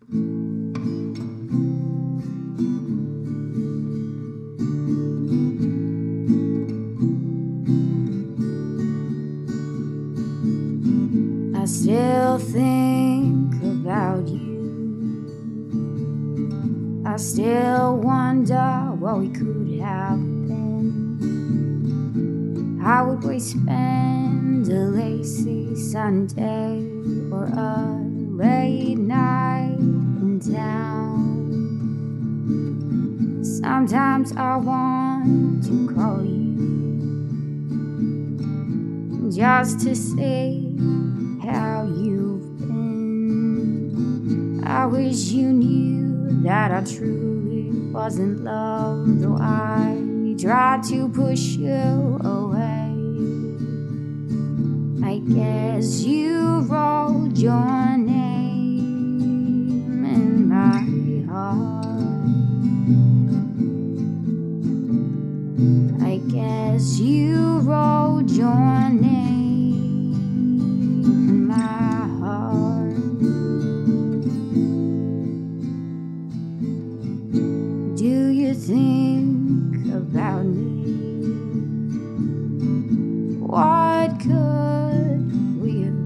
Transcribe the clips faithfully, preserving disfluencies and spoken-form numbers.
I still think about you. I still wonder what we could have been. How would we spend a lazy Sunday or a late night in town? Sometimes I want to call you just to say how you've been. I wish you knew that I truly was in love, though I tried to push you away. I guess you wrote your name in my heart. I guess you wrote your name in my heart. Do you think about me? What could we have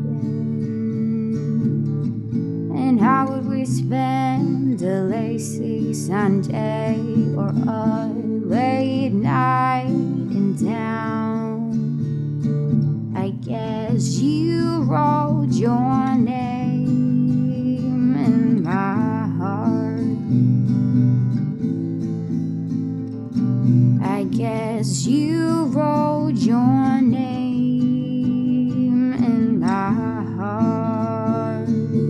been? And how would we spend a lazy Sunday or a late night in town? I guess you wrote your name in my heart. I guess you wrote your name in my heart.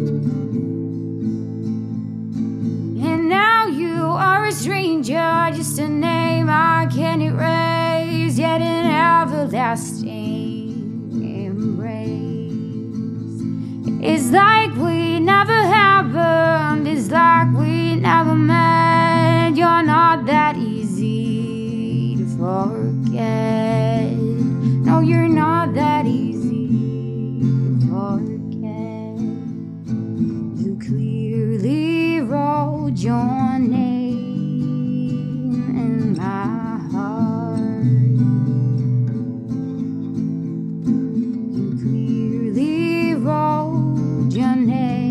And now you are a stranger, just a name I can't erase, yet an everlasting embrace. It's like we never happened, it's like we never met. You're not that easy to forget. No, you're not that easy to forget. You clearly wrote your name in my heart. You clearly wrote your name